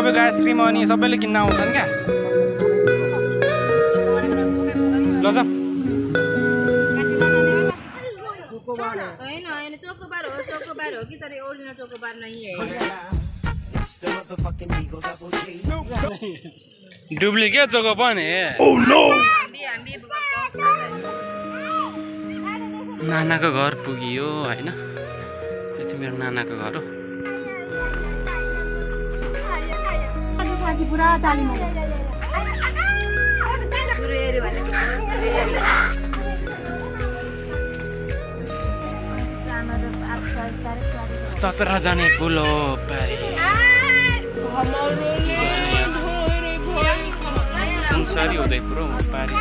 तपाईँको आइसक्रिम अनि सबैले किन्न आउँछन् क्या ल जाऊ चोकोबार हो कि तर ओरिजिनल चोकोबार नहीं है डुप्लिकेट चोकोबार है नानाको घर पुगियो हैन यो चाहिँ मेरो नानाको घर हो पुरा तालिम सतरा जाने पुलो पारी सुनसारी हुँदै पुरो पारी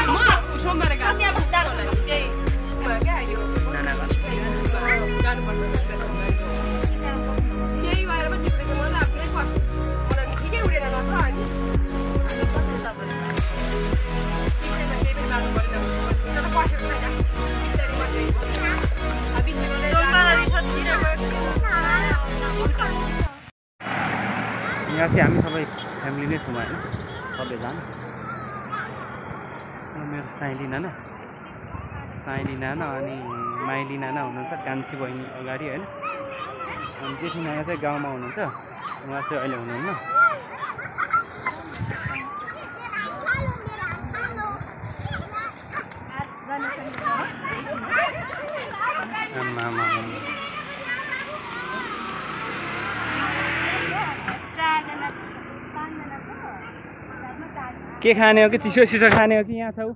यहाँ चाहिँ हामी सबै फ्यामिली नै छौँ होइन सबैजना मेरो साइली नाना अनि माइली नाना हुनुहुन्छ कान्छी बहिनी अगाडि होइन अनि जेठी नाना चाहिँ गाउँमा हुनुहुन्छ उहाँ चाहिँ अहिले हुनुहुन्न के खाने हो कि चिसो सिसो खाने हो कि यहाँ छौ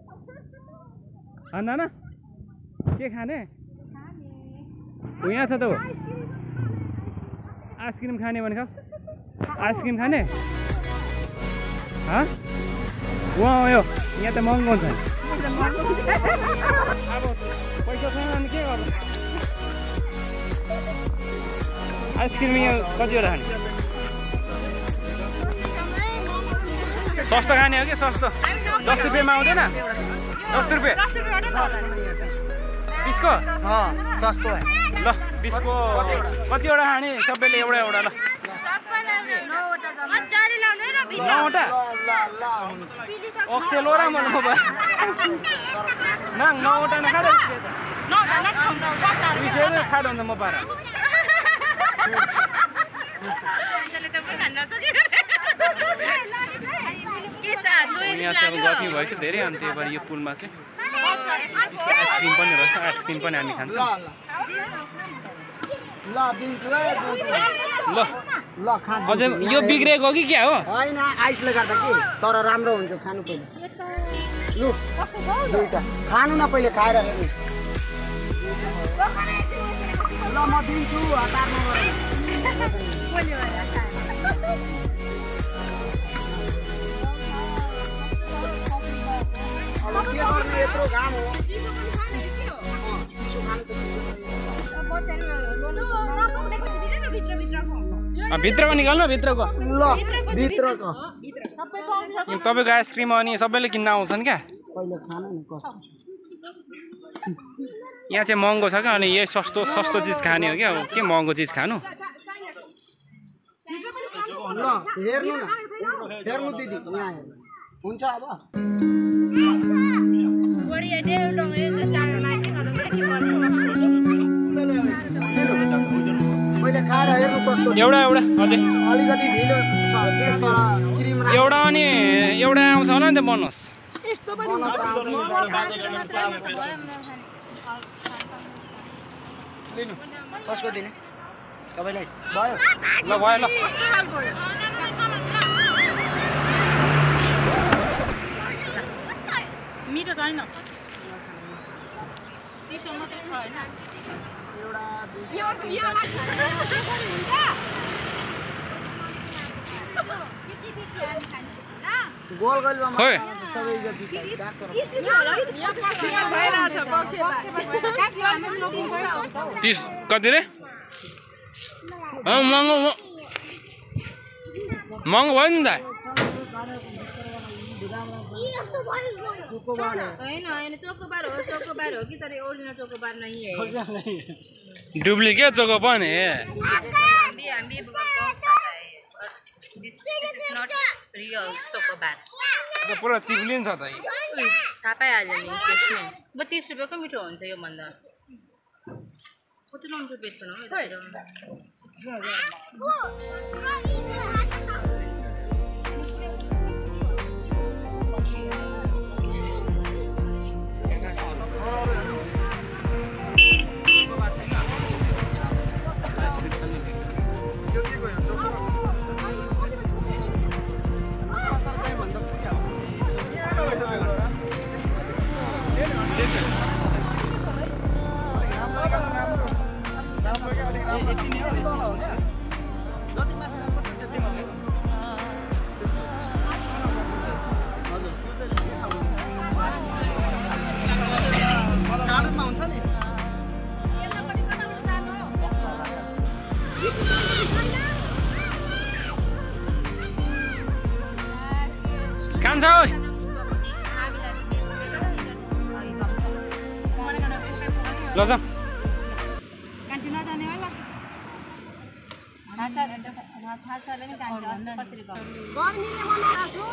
नाना के खाने यहाँ छ त आइसक्रिम खाने भने खाऊ आइसक्रिम खाने वहाँ हो यहाँ त महँगो हुन्छ अब पैसा छैन भने के गर्नु आइसक्रिम यहाँ कतिवटा खाने सस्तो खाने हो कि सस्तो 10 रुपियाँमा आउँदैन 10 रुपियाँ बिसको सस्तो है ल बिसको कतिवटा खाने सबैले एउटा एउटा ल 9वटा ओक्सेलो र मन भयो नाङ 9वटा न खाँदा बिसले खाँदा हुन्छ म पारा यहाँ चाहिँ अब गति भयो कि धेरै अनि त्यही भएर यो पुलमा चाहिँ आइसक्रिम पनि रहेछ आइसक्रिम पनि हामी खान्छौँ ल अझै यो बिग्रेको कि क्या हो होइन आइसले गर्दा कि तर राम्रो हुन्छ खानु पहिले लु दुईटा खानु न पहिले खाएर हेर्नु ल म दिन्छु हतारमा यत्रो घाम हो भित्र पनि निकाल्नु भित्रको ल भित्रको तपाईँको आइसक्रिम अनि सबैले किन्न आउँछन् क्या पहिले खानु नि कस्तो यहाँ चाहिँ महँगो छ क्या अनि यही सस्तो सस्तो चिज खाने हो क्या अब के महँगो चिज खानु ल हेर्नु न हेर्नु दिदी यहाँ हेर्नु हुन्छ अब मैले खाएर हेर्नु कस्तो एउटा एउटा अझै अलिकति ढिलो क्रिम एउटा अनि एउटा आउँछ होला नि त बनोस् कसको दिने तपाईँलाई भयो ल भयो ल मिठो छैन चिसो मात्रै छ होइन गोल गोलमा सबै तीस कति रे महँगो महँगो भयो नि त चोकोबार हो कि तर ओरिजिनल चोकोबार नहीं है डुप्लिकेट चोकोबार है रियल चोकोबार पुरा चिप्लिन्छ त थाहा पाइहाल्यो नि त्यसमा 30 रुपियाँको मिठो हुन्छ यो भन्दा कति राम्रो बेच्छन् हो कान्छ ल जा कान्छी नजाने होला थाहा छ नि कान्छी अस्ति कसरी गर्मीले बनाएको छु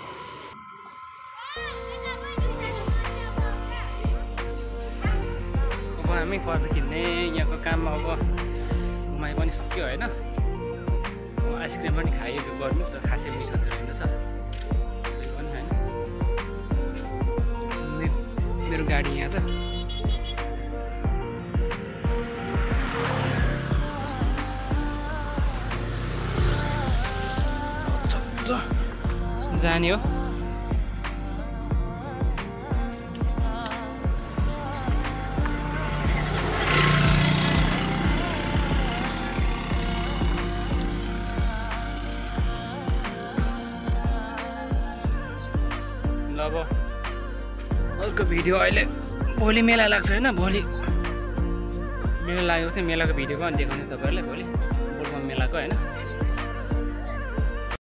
अब हामी पर्दा किन्ने यहाँको काममा अब घुमाइ पनि सक्यो होइन आइसक्रिम पनि खाइएको गर्नु तर खासै मिठो त रहेनछ त्यही पनि होइन मेरो गाडी यहाँ छ जाने हो ल अब अर्को भिडियो अहिले भोलि मेला लाग्छ होइन भोलि मेला लागेको चाहिँ मेलाको भिडियो पनि देखाउने तपाईँहरूलाई भोलि बोलबम मेलाको होइन